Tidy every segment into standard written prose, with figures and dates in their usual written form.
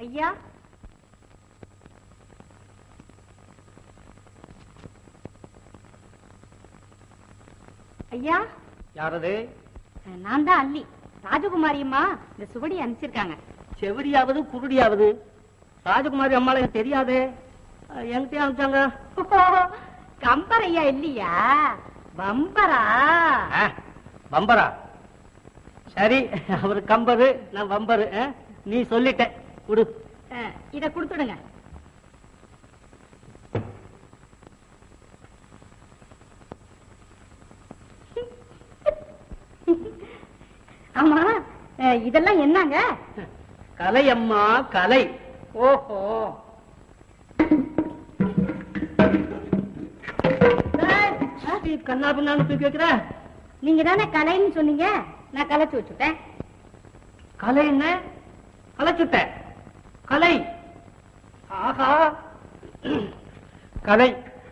ஐயா, ஐயா. யாரது? நான் தான் அல்லி. ராஜகுமாரி அம்மா இந்த சுவடி அனுப்பிச்சிருக்காங்க. செவடியாவது குருடியாவது ராஜகுமாரி அம்மால தெரியாதே. என்கிட்ட அனுப்பிச்சாங்க. கம்பர் ஐயா இல்லையா? பம்பரா. பம்பரா? சரி, அவரு கம்பரு, நான் வம்பரு. நீ சொல்லிட்ட, குடு. இத குடுத்துடுங்க. ஆமா, இதெல்லாம் என்னங்க? கலை அம்மா, கலை. ஓஹோ, கண்ணா பின்னான்னு தூக்கி வைக்கிற. நீங்க தானே கலைன்னு சொன்னீங்க, நான் கலைச்சு வச்சுட்டேன். கலை என்ன? கலைச்சுட்ட கலை. ஆஹா, கலை.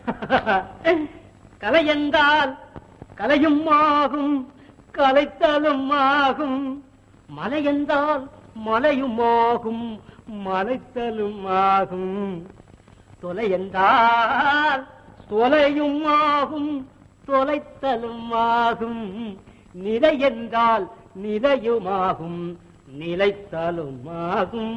கலை என்றால் கலையும் ஆகும், கலைத்தலும் ஆகும். மலை என்றால் மலையும் ஆகும், மலைத்தலும் ஆகும். தொலை என்றால் தொலையும் ஆகும், தொலைத்தலும் ஆகும். நிலை என்றால் நிலையுமாகும், நிலைத்தலும் ஆகும்.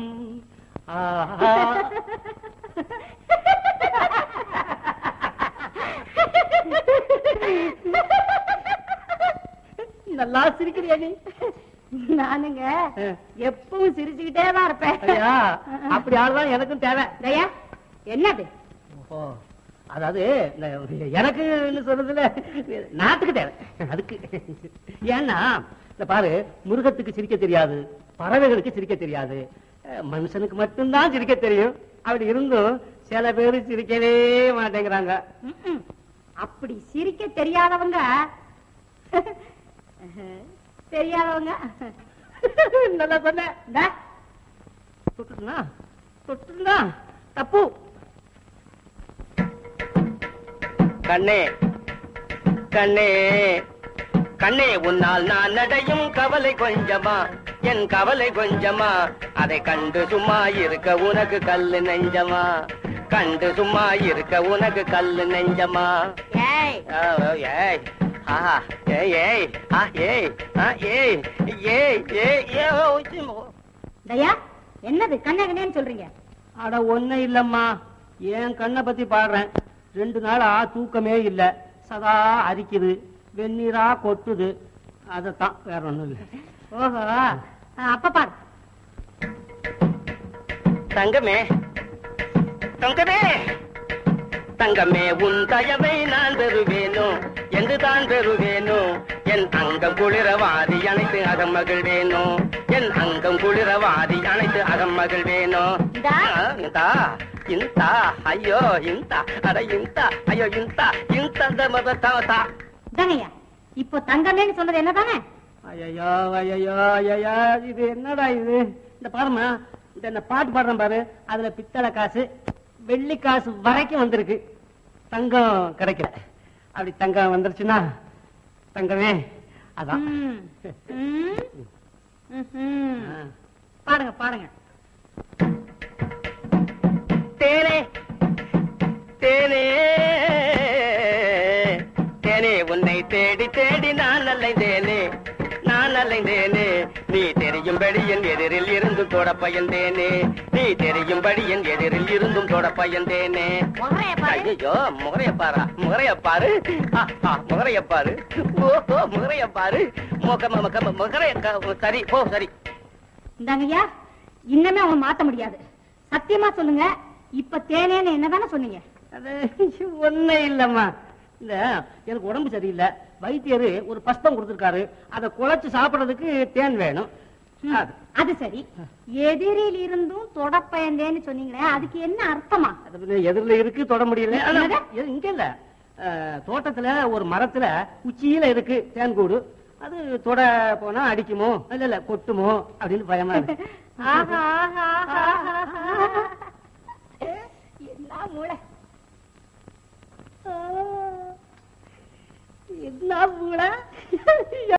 நல்லா சிரிக்கிறியா நீ? நானுங்க எப்பவும் சிரிச்சுக்கிட்டே தான் இருப்பேன். அப்படி ஆளுதான் எனக்கும் தேவை. என்னது? அதாவது எனக்கு சொல்றதுல நாட்டுக்கு தேவை. அதுக்கு ஏன்னா இந்த பாரு, மிருகத்துக்கு சிரிக்க தெரியாது, பறவைகளுக்கு சிரிக்க தெரியாது, மனுஷனுக்கு மட்டும்தான் சிரிக்க தெரியும். அப்படி இருந்தும் சில பேரு சிரிக்கவே மாட்டேங்கிறாங்க. அப்படி சிரிக்க தெரியாதவங்க நல்லா சொன்ன. தொட்டுனா தொட்டுனா தப்பு. கண்ணே கண்ணே கண்ணே, உன்னால் நான் நடையும் கவலை கொஞ்சமா, என் கவலை கொஞ்சமா. அதை கண்டு சும்மா இருக்க உனக்கு கல்லு நெஞ்சமா, கண்டு சும்மா இருக்க உனக்கு கல்லு நெஞ்சமா. என்னது கண்ணகனேன்னு சொல்றீங்க? அட ஒண்ணு இல்லம்மா, என் கண்ணை பத்தி பாடுறேன். 2 நாளா தூக்கமே இல்ல, சதா அரிக்குது, வெந்நீரா கொட்டுது. அதத்தான், வேற ஒண்ணும் இல்ல. ஓஹோ, அப்ப பாரு. தங்கமே தங்கமே தங்கமே, உன் தயவை நான் பெறுவேனோ, என்றுதான் பெறுவேனோ. என் அங்கம் குளிரவாதி அனைத்து அகமகள் வேணோ, என் அங்கம் குளிரவாதி அனைத்து அகமகள் வேணோ. இந்தா இந்தா, ஐயோ இந்தா, அட இந்தா, ஐயோ இந்தா, இந்த மதத்தா. தங்கையா, இப்போ தங்கமேன்னு சொன்னது என்னதானே? ஐயோ ஐயோ ஐயா, இது என்னடா இது? இந்த பாருமா, இந்த பாட்டு பாடுறேன் பாரு, அதுல பித்தளை காசு வெள்ளி காசு வரைக்கும் வந்திருக்கு, தங்கம் கிடைக்கல. அப்படி தங்கம் வந்துருச்சுன்னா தங்கமே அதான். பாடுங்க பாடுங்க. தேனே தேனே தேனே, உன்னை தேடி தேடி நான் அலைந்தேனே, நான் அலைந்தேனே. நீ தெரியும்படி என் எதிரில் இருந்து தொட பயந்தேனே, நீ தெரியும்படி என் எதிரில் இருந்தும் தொட பயந்தேனே. ஐயோ, முகரையப்பாரா, முகரையப்பாரு, முகரையப்பாரு, ஓஹோ முகரையப்பாரு, முகரைய. சரி போ, சரி. இந்தாங்கய்யா, இன்னமே அவன் மாத்த முடியாது. சத்தியமா சொல்லுங்க, இப்ப தேனேன்னு என்னதானே சொன்னீங்க? அது ஒண்ணே இல்லம்மா, இல்ல எனக்கு உடம்பு சரியில்லை, வைத்தியரு ஒரு பஸ்பம் கொடுத்திருக்காரு, அதை குழைச்சு சாப்பிடறதுக்கு தேன் வேணும். அது சரி, எதிரில் இருந்தும் தொட பயந்தேன்னு சொன்னீங்களே, அதுக்கு என்ன அர்த்தமா? எதிரில இருக்கு, தொட முடியல. இங்க இல்ல, தோட்டத்துல ஒரு மரத்துல உச்சியில இருக்கு தேன் கூடு, அது தொட போனா அடிக்குமோ இல்ல கொட்டுமோ அப்படின்னு பயமா இருக்கு. என்ன மூளை, என்ன மூளை.